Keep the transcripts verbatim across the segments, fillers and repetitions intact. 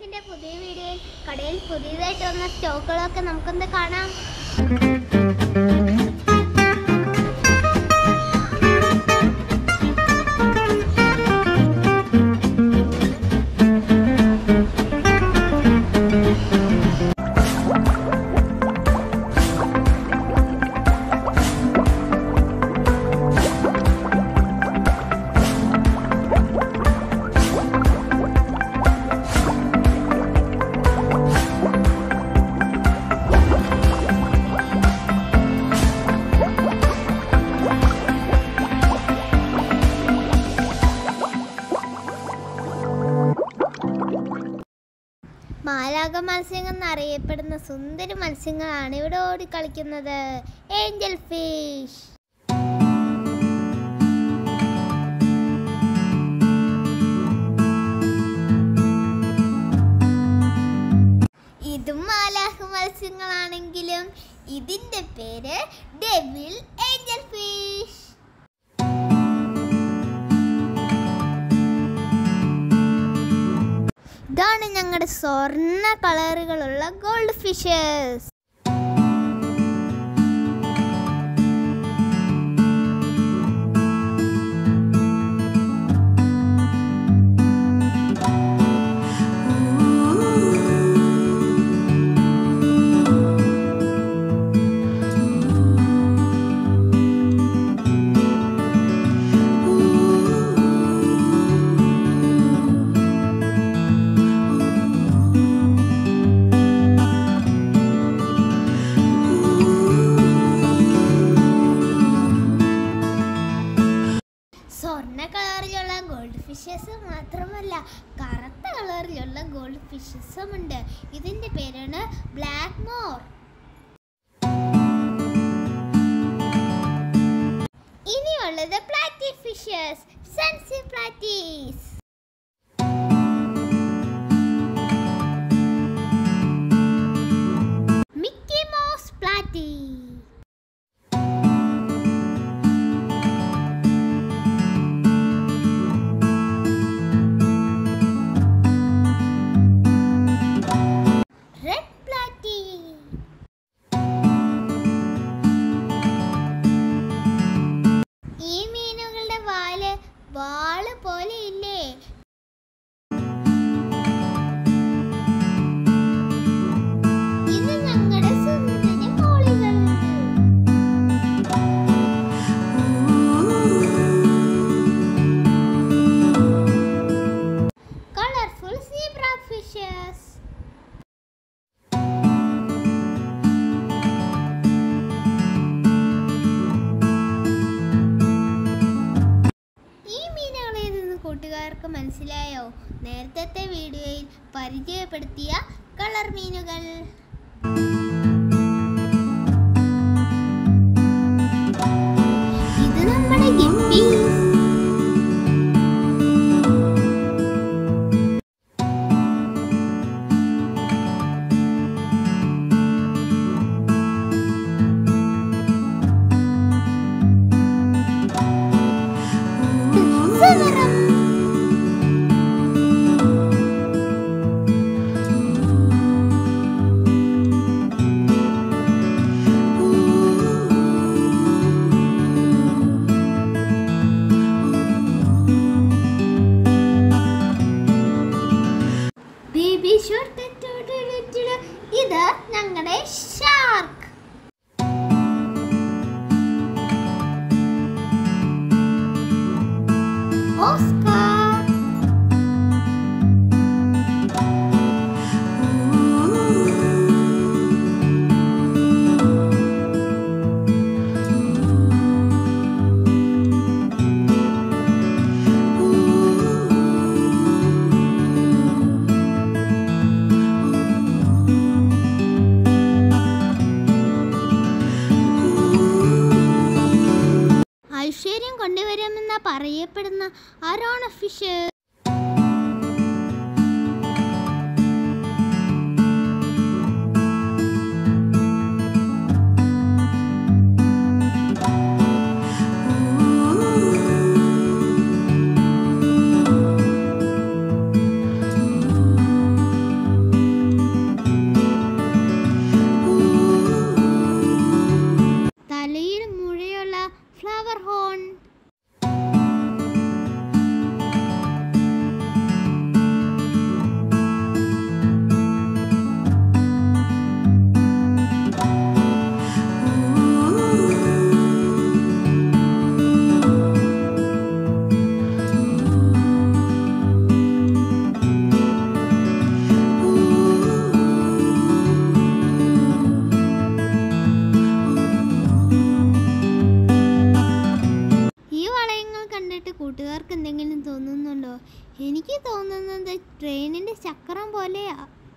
ഫിഷിങ്ങിന്റെ പുതിയ വീഡിയോയിൽ കടയിൽ പുതിയതായിട്ട് വന്ന സ്റ്റോക്കുകളൊക്കെ നമുക്കൊന്ന് കാണാം. മാലാഖ മത്സ്യങ്ങൾ എന്നറിയപ്പെടുന്ന സുന്ദര മത്സ്യങ്ങളാണ് ഇവിടെ ഓടിക്കളിക്കുന്നത്. Angel fish. ഇതും മാലാഖ മത്സ്യങ്ങളാണെങ്കിലും ഇതിന്റെ പേര് ഡെവിൾ ഏഞ്ചൽ ഫിഷ്. ഇതാണ് ഞങ്ങളുടെ സ്വർണ്ണ കളറുകളുള്ള ഗോൾഡ് ഫിഷസ്. സ്വർണ്ണ കളറിലുള്ള ഗോൾഡ് ഫിഷസ് മാത്രമല്ല, കറുത്ത കളറിലുള്ള ഗോൾഡ് ഫിഷസും ഉണ്ട്. ഇതിന്റെ പേരാണ് ബ്ലാക്ക് മോർ. ഇനിയുള്ളത് പ്ലാറ്റി ഫിഷസ്, സൺസി പ്ലാറ്റീസ്. Mickey Mouse platy. വാള് പോലെ ഇല്ലേ? ഇത് ഞങ്ങളുടെ സുന്ദര മോളികൾ. Colourful zebra fishes. കൂട്ടുകാർക്ക് മനസ്സിലായോ? നേരത്തെ വീഡിയോയിൽ പരിചയപ്പെടുത്തിയ കളർ മീനുകൾ. ഇത് നമ്മുടെ ഗിപ്പി. ഇത് ഞങ്ങളുടെ ഷാർക്ക്. ഓസ്കാർ. ഐശ്വര്യം കൊണ്ടുവരുമെന്ന പറയപ്പെടുന്ന അരോണ ഫിഷ്. ട്രെയിനിൻ്റെ ചക്രം പോലെയാ.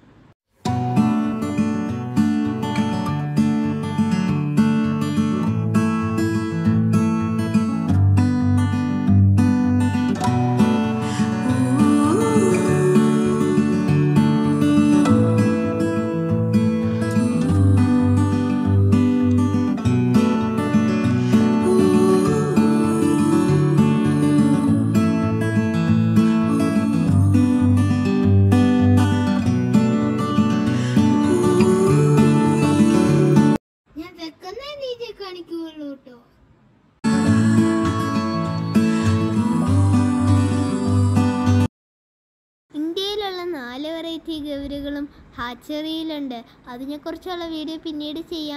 ഇന്ത്യയിലുള്ള നാല് വെറൈറ്റി ഗൗരകളും ഹാച്ചറിയിലുണ്ട്. അതിനെക്കുറിച്ചുള്ള വീഡിയോ പിന്നീട് ചെയ്യാം.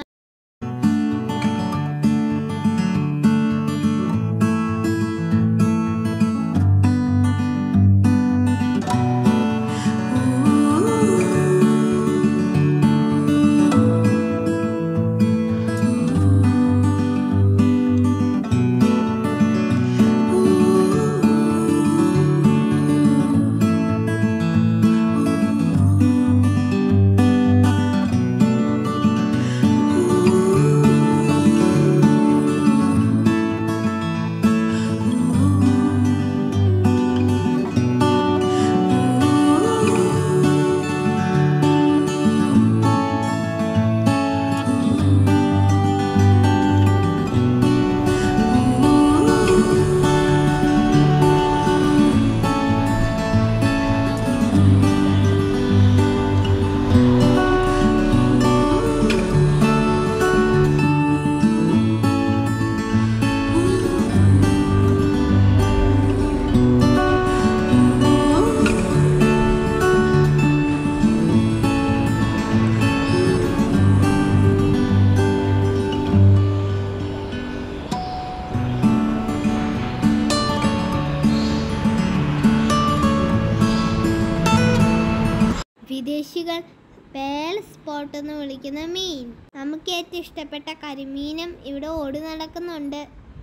വിദേശികൾ പേൾ സ്പോട്ട് എന്ന് വിളിക്കുന്ന മീൻ. നമുക്ക് ഏറ്റവും ഇഷ്ടപ്പെട്ട കരിമീനും ഇവിടെ ഓടി നടക്കുന്നുണ്ട്.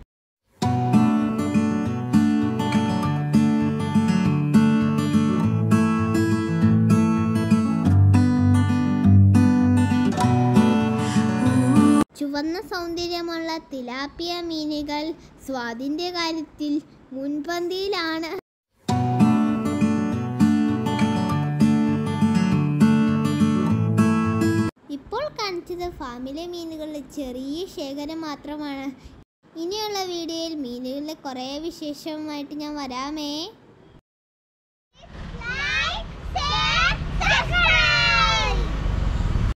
ചുവന്ന സൗന്ദര്യമുള്ള തിലാപ്പിയ മീനുകൾ സ്വാദിന്റെ കാര്യത്തിൽ മുൻപന്തിയിലാണ്. ഇപ്പോൾ കാണിച്ചത് ഫാമിലെ മീനുകളുടെ ചെറിയ ശേഖരം മാത്രമാണ്. ഇനിയുള്ള വീഡിയോയിൽ മീനുകളുടെ കുറേ വിശേഷവുമായിട്ട് ഞാൻ വരാമേ.